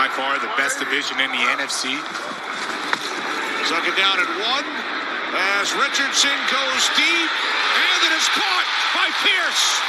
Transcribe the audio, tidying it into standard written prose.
by far the best division in the NFC. Second down and 1 as Richardson goes deep, and it is caught by Pierce.